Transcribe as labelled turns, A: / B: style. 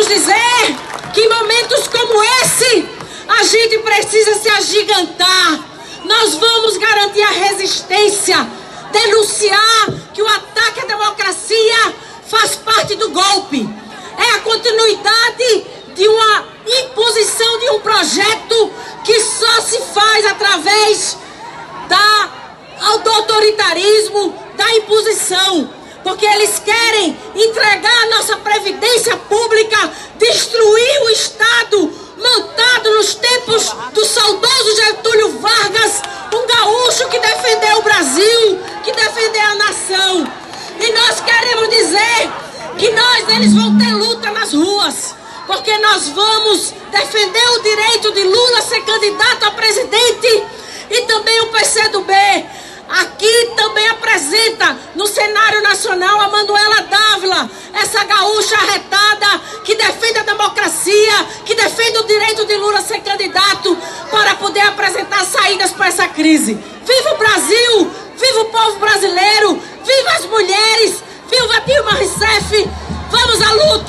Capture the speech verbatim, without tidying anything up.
A: queremos dizer que em momentos como esse, a gente precisa se agigantar. Nós vamos garantir a resistência, denunciar que o ataque à democracia faz parte do golpe. É a continuidade de uma imposição de um projeto que só se faz através da, do autoritarismo, da imposição. Porque eles querem entregar a nossa previdência pública, destruir o Estado montado nos tempos do saudoso Getúlio Vargas, um gaúcho que defendeu o Brasil, que defendeu a nação. E nós queremos dizer que nós, eles vão ter luta nas ruas, porque nós vamos defender o direito de Lula ser candidato a presidente, e também o P C do B. Aqui também apresenta no cenário nacional a Manuela Dávila, essa gaúcha arretada que defende a democracia, que defende o direito de Lula ser candidato para poder apresentar saídas para essa crise. Viva o Brasil! Viva o povo brasileiro! Viva as mulheres! Viva Dilma Rousseff! Vamos à luta!